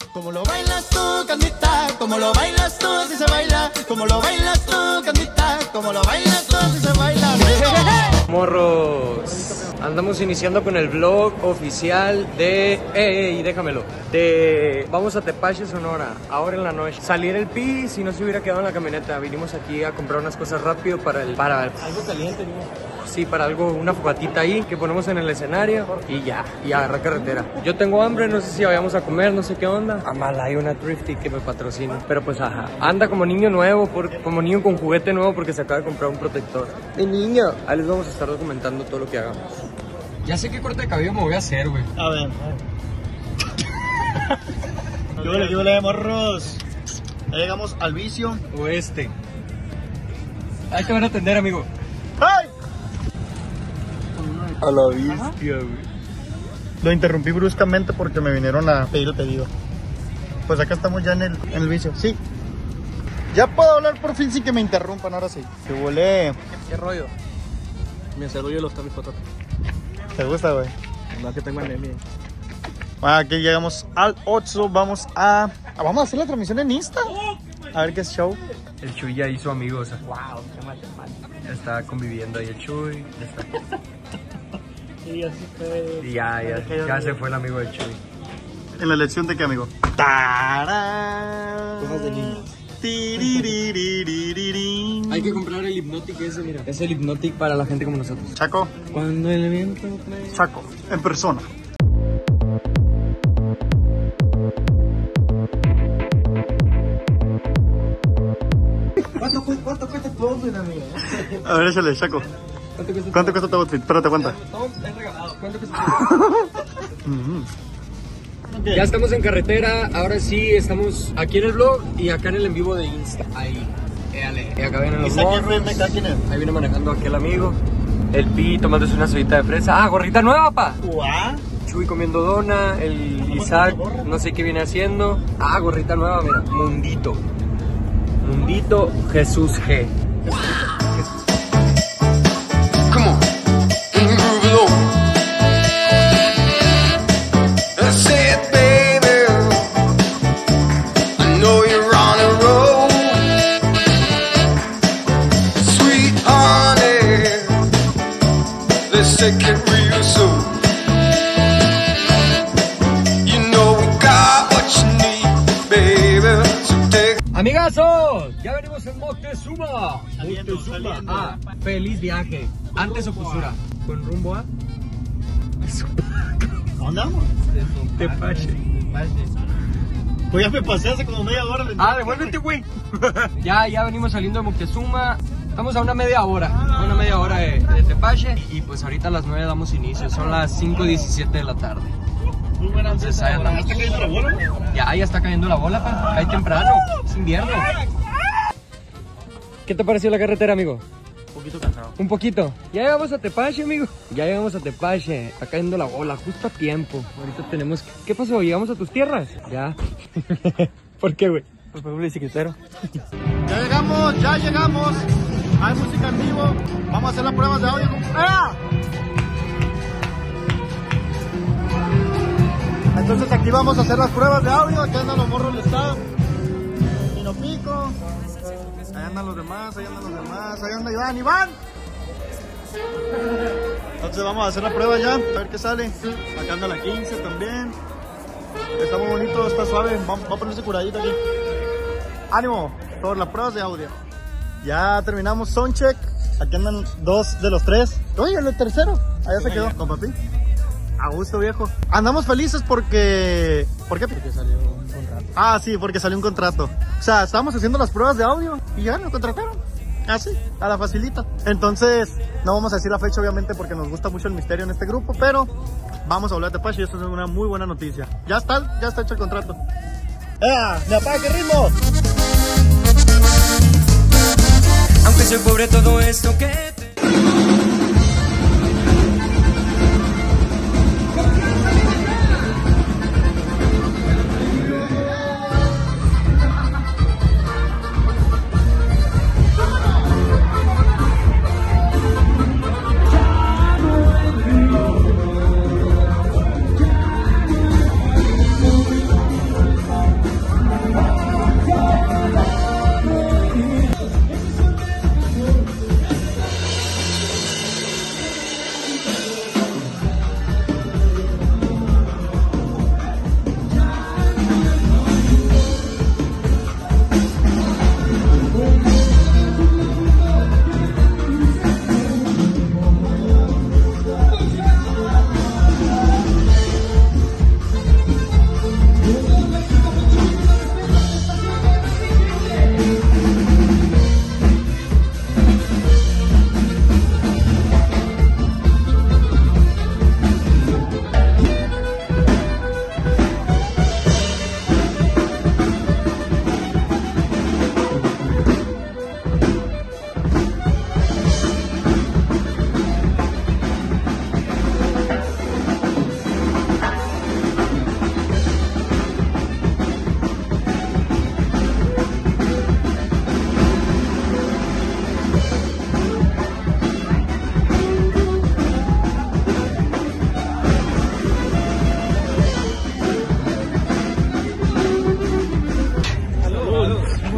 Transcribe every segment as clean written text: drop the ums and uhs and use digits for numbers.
Como lo bailas tú, Candita, como lo bailas tú, si se baila. Como lo bailas tú, Candita, como lo bailas tú, si se baila. Morros, andamos iniciando con el vlog oficial de... déjamelo. Vamos a Tepache, Sonora, ahora en la noche. Salir el pi, si no se hubiera quedado en la camioneta. Vinimos aquí a comprar unas cosas rápido para algo caliente, ¿no? Sí, para algo, una fogatita ahí que ponemos en el escenario y ya, y agarrar carretera. Yo tengo hambre, no sé si vayamos a comer, no sé qué onda. Amala, hay una Thrifty que me patrocina. Pero pues ajá, anda como niño nuevo, como niño con juguete nuevo porque se acaba de comprar un protector. ¡De niño! Ahí les vamos a estar documentando todo lo que hagamos. Ya sé qué corte de cabello me voy a hacer, güey. A ver. Yo le morros. Ya llegamos al vicio. Oeste. Ahí te van a atender, amigo. ¡Ay! A la bestia, güey. Lo interrumpí bruscamente porque me vinieron a pedir el pedido. Pues acá estamos ya en el vicio. Sí. Ya puedo hablar por fin sin que me interrumpan, ahora sí. Te volé. ¿Qué rollo? Me saludo los tamis patatas. ¿Te gusta, güey? No, que tengo anemia. Aquí llegamos al 8. Vamos a hacer la transmisión en Insta. A ver qué es show. El Chuy ya hizo amigos. Wow, qué mal. Ya está conviviendo ahí el Chuy. Ya está. Y así fue. Y ya se fue el amigo del Chuy. ¿En la elección de qué, amigo? ¡Tarán! Cosas de niños. Tiriririririririn. Hay que comprar el Hypnotic ese, mira. Es el Hypnotic para la gente como nosotros. Chaco. Cuando el viento me... Chaco, en persona. ¿Cuánto cuesta tu outfit, amigo? A ver, échale, Chaco. ¿Cuánto cuesta tu outfit? Espérate, aguanta. ¿Cuánto cuesta? Ya estamos en carretera, ahora sí estamos aquí en el vlog y acá en el en vivo de Insta. Ahí, y acá vienen los morros. Ahí viene manejando aquel amigo. El Pi tomándose una cebita de fresa. Ah, gorrita nueva, pa. Chuy comiendo dona, el Isaac no sé qué viene haciendo. Ah, gorrita nueva, mira, Mundito. Mundito Jesús G. Come on, move it on. That's it, baby. I know you're on a roll, sweet honey. Let's take it real slow. You know we got what you need, baby. So take. Amigazos, ya venimos en Moctezuma. Saliendo. Ah, feliz viaje. Antes o postura. Con rumbo a ¿Dónde vamos? Tepache. Pues ya me pasé hace como media hora. Ah, devuélvete, güey. ya venimos saliendo de Moctezuma. Estamos a una media hora de Tepache. Y pues ahorita a las 9 damos inicio. Son las 5:17 de la tarde. Entonces ahí andamos. ¿Está cayendo la bola? Ya está cayendo la bola, pa. Cae temprano. Es invierno. ¿Qué te pareció la carretera, amigo? Un poquito cansado. Un poquito. Ya llegamos a Tepache, amigo. Ya llegamos a Tepache. Está cayendo la bola, justo a tiempo. Ahorita tenemos... ¿Qué pasó? ¿Llegamos a tus tierras? Ya. ¿Por qué, güey? Pues por un bicicletero. Ya llegamos. Hay música en vivo. Vamos a hacer las pruebas de audio. ¡Ah! Entonces aquí vamos a hacer las pruebas de audio. Aquí andan los morros del estado. Pino Pico. Ahí andan los demás. Ahí anda Iván. Entonces vamos a hacer la prueba ya. A ver qué sale. Acá anda la 15 también. Está muy bonito, está suave. Va a ponerse curadito aquí. ¡Ánimo! Por las pruebas de audio. Ya terminamos soundcheck. Aquí andan 2 de los 3. Oye, el tercero. Allá se quedó con papi. A gusto, viejo. Andamos felices porque... ¿Por qué? Porque salió un contrato. Ah, sí, porque salió un contrato. O sea, estábamos haciendo las pruebas de audio y ya nos contrataron. Así, a la facilita. Entonces, no vamos a decir la fecha, obviamente, porque nos gusta mucho el misterio en este grupo, pero vamos a hablar de Tepache y esto es una muy buena noticia. Ya está hecho el contrato. ¡Me apaga qué ritmo! Aunque soy pobre, todo esto que te...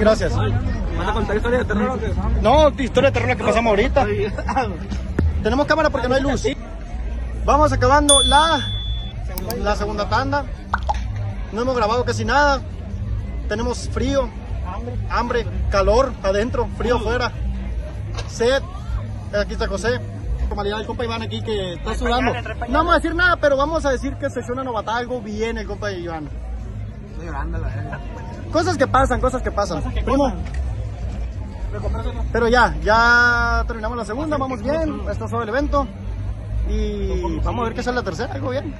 Gracias. ¿Vas a contar historia de terror? No, historia de terror la que pasamos ahorita. Tenemos cámara porque no hay luz. Vamos acabando la segunda tanda. No hemos grabado casi nada. Tenemos frío, hambre, calor adentro, frío afuera, sed. Aquí está José. Formalidad del compa Iván aquí que está sudando. No vamos a decir nada, pero vamos a decir que se echó una novata, algo bien el compa de Iván. Estoy llorando, la verdad. Cosas que pasan. Primo. Pero ya terminamos la segunda, vamos bien, esto es todo el evento. Y vamos a ver qué sale la tercera, algo bien.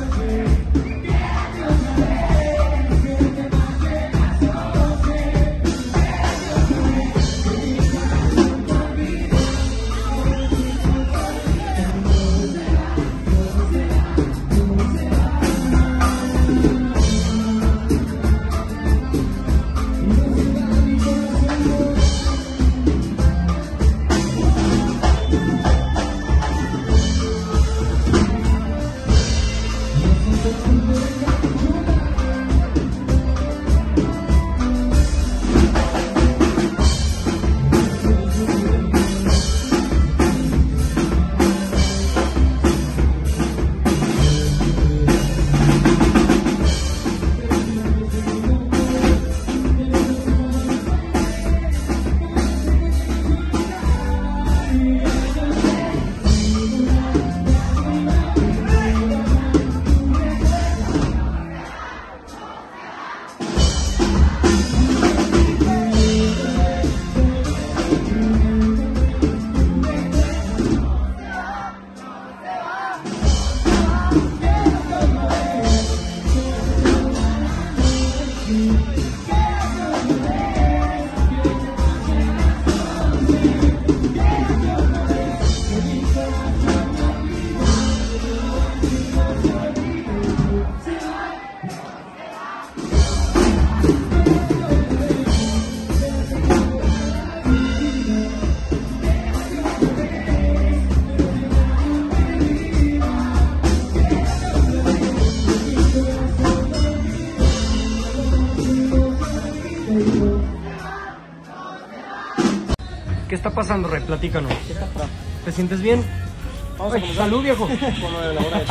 ¿Qué está pasando, Rey? Platícanos. ¿Te sientes bien? Vamos a comenzar. Salud, viejo. Con lo de la hora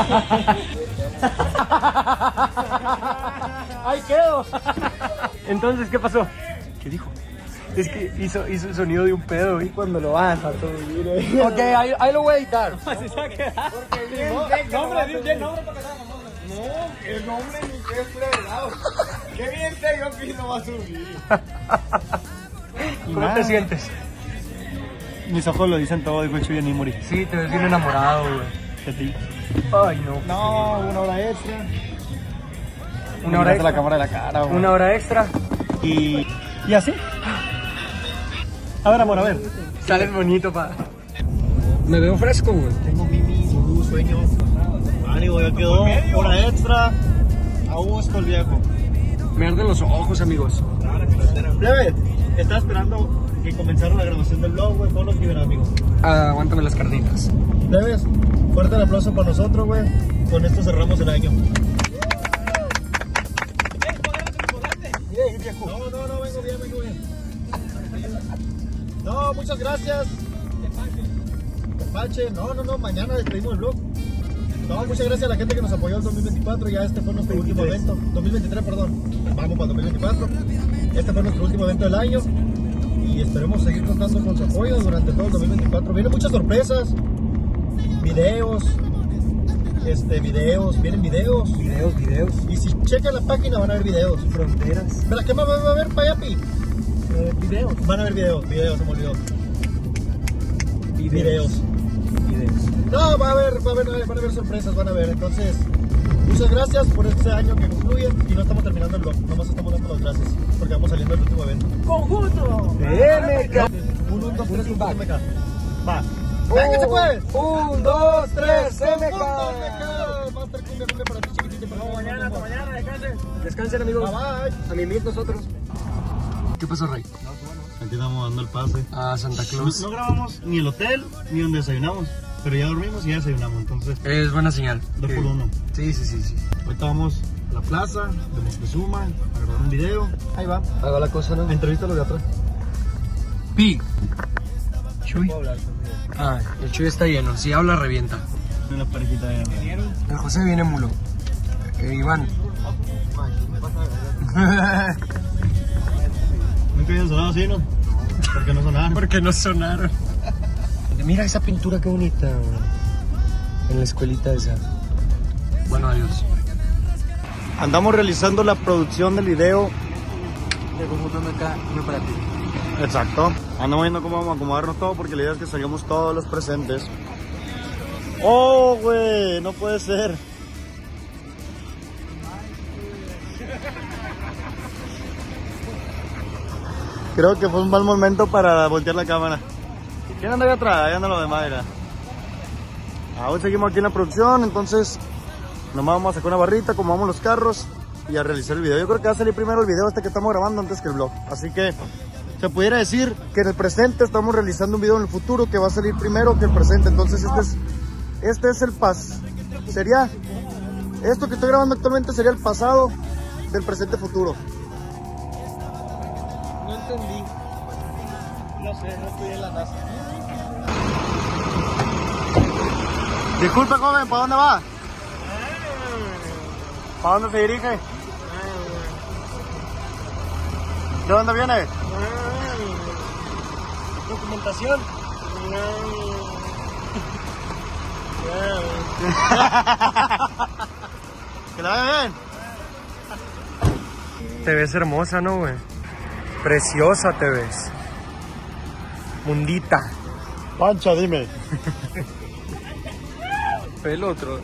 de... ¡Ahí quedo! Entonces, ¿qué pasó? ¿Qué dijo? Es que hizo el sonido de un pedo, güey. Cuando lo vas a subir. Ok, ahí lo voy a editar. Así se va a quedar. Porque nombre, di bien nombre para que salga famoso. No, el nombre ni que es fregado. Qué bien te digo que no va a subir. ¿Cómo te sientes? Mis ojos lo dicen todo, dijo el Chuy Nimori. Sí, te ves bien enamorado, güey. ¿De ti? Ay, no. No, una hora extra. Una hora extra. La cámara de la cara, güey. Una hora extra. Y así. A ver, amor, a ver. Sales bonito, pa. Me veo fresco, güey. Tengo sueño. Ánimo, ya quedó. Hora extra. Aún es con el viejo. Me arden los ojos, amigos. Plebe, estaba esperando que comenzara la grabación del vlog, güey. Todos los que ven, amigos. Aguántame las carnitas. Plebes, fuerte el aplauso para nosotros, güey. Con esto cerramos el año. No, vengo bien. No, muchas gracias. Tepache. No, mañana despedimos el vlog. No, muchas gracias a la gente que nos apoyó en 2024. Ya este fue nuestro último evento. 2023, perdón. Vamos para 2024. Este fue nuestro último evento del año. Y esperemos seguir contando con su apoyo durante todo el 2024. Vienen muchas sorpresas. Videos. Vienen videos. Videos. Y si checan la página van a ver videos. Fronteras. ¿Pero qué más va a ver, Payapi? Videos. Van a ver videos, se me olvidó. Videos. No, van a ver sorpresas, van a ver. Entonces, muchas gracias por este año que concluye y no estamos terminando el vlog, nomás estamos dando las gracias porque vamos saliendo del último evento. ¡Conjunto! MK. 1, 2, 3, MK. Va. ¡Venga, se puede! 1, 2, 3, MK. Master cumbia para ti, chiquitito. Mañana, descansen. Descansen, amigos. Bye. A mimir nosotros. ¿Qué pasó, Rey? Aquí estamos dando el pase. A Santa Claus. No grabamos ni el hotel ni donde desayunamos, pero ya dormimos y ya desayunamos, entonces Es buena señal. 2 por 1. Sí. Ahorita vamos la plaza de Moctezuma a grabar un video. Ahí va. Hago la cosa, ¿no? Entrevista a los de atrás. Pi. Chuy. Ah, el Chuy está lleno. Si habla, revienta. Una parejita de... El José viene mulo. Iván. Nunca habían sonado así, ¿no? Porque no sonaron. Porque no sonaron. Mira esa pintura, qué bonita. En la escuelita esa. Bueno, adiós. Andamos realizando la producción del video. De computando acá, no para ti. Exacto. Andamos viendo cómo vamos a acomodarnos todo porque la idea es que salgamos todos los presentes. ¡Oh, güey! No puede ser. Creo que fue un mal momento para voltear la cámara. ¿Quién anda ahí atrás? Ahí anda lo de madera. Aún seguimos aquí en la producción, entonces nomás vamos a sacar una barrita, acomodamos los carros y a realizar el video. Yo creo que va a salir primero el video que estamos grabando antes que el vlog. Así que se pudiera decir que en el presente estamos realizando un video en el futuro que va a salir primero que el presente. Entonces este es el sería esto que estoy grabando actualmente sería el pasado del presente futuro. No entendí. No sé, no estoy en la NASA. Disculpe, joven, ¿para dónde va? ¿Para dónde se dirige? ¿De dónde viene? ¿Documentación? Que la vea bien. Te ves hermosa, ¿no, güey? Preciosa te ves. Mundita. Pancha, dime. El otro.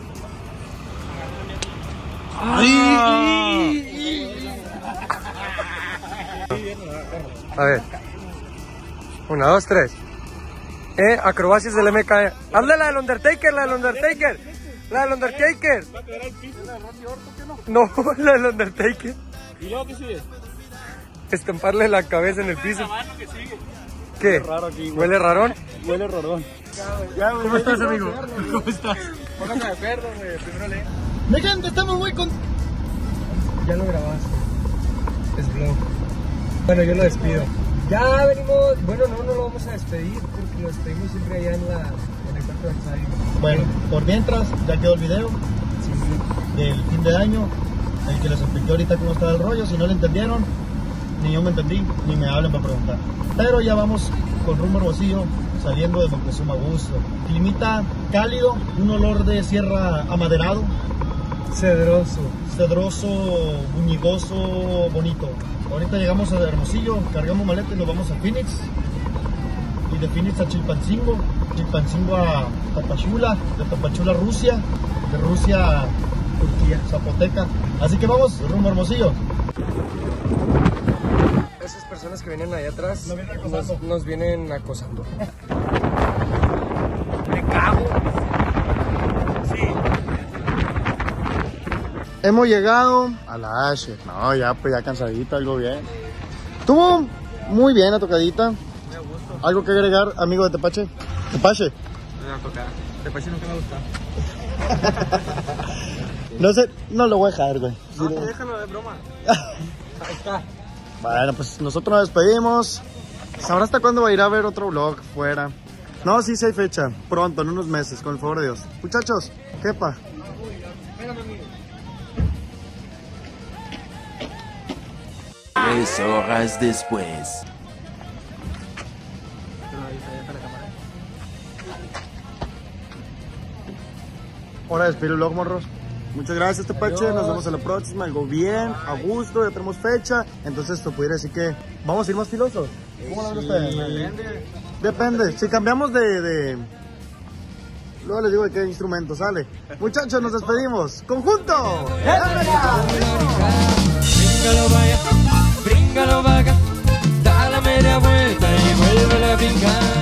A ver. 1, 2, 3. Acrobacias del MK. Hazle la del Undertaker, la del Undertaker. La del Undertaker. No, la del Undertaker. ¿Y luego qué sigue? Estamparle la cabeza en el piso. ¿Qué sigue? ¿Qué? Raro aquí, güey. ¿Huele rarón? Huele rarón. ¿Cómo estás, amigo? ¿Cómo estás? Póngase de acuerdo, güey. Primero lee. Mi gente, estamos muy con... Ya lo grabaste. Es vlog. Bueno, yo lo despido. Ya venimos. Bueno, no lo vamos a despedir porque lo despedimos siempre allá en el cuarto de ensayo. Bueno, por mientras, ya quedó el video Sí. del fin de año, el que les expliqué ahorita cómo estaba el rollo. Si no lo entendieron, ni yo me entendí, ni me hablen para preguntar. Pero ya vamos con rumbo a Hermosillo, saliendo de Moctezuma a gusto. Climita cálido, un olor de sierra amaderado, Cedroso. cedroso, buñigoso, bonito. Ahorita llegamos a Hermosillo, cargamos maleta y nos vamos a Phoenix. Y de Phoenix a Chilpancingo, Chilpancingo a Tapachula, de Tapachula a Rusia, de Rusia a Turquía, Zapoteca. Así que vamos rumbo a Hermosillo. Esas personas que vienen allá atrás Nos vienen acosando. nos vienen acosando. Me cago. Sí. Hemos llegado a la H. No, ya pues ya cansadita, algo bien. Estuvo muy bien la tocadita. ¿Algo que agregar, amigo de Tepache? ¿Tepache? No, toca. Tepache nunca me gusta. No sé, no lo voy a dejar, güey. No, déjalo de broma. Ahí está. Bueno, pues nosotros nos despedimos. ¿Sabrá hasta cuándo va a ir a ver otro vlog fuera? No, sí hay fecha. Pronto, en unos meses, con el favor de Dios. Muchachos, quepa. 3 horas después. Hora de despedir el vlog, morros. Muchas gracias, Tepache. Nos vemos en la próxima. Algo bien, a gusto, ya tenemos fecha. Entonces, esto pudiera decir que vamos a ir más filosos. ¿Cómo lo ven ustedes? Depende. Si cambiamos de... Luego les digo de qué instrumento sale. Muchachos, nos despedimos. ¡Conjunto! Bríngalo vaya, da la media vuelta y vuelve a brincar.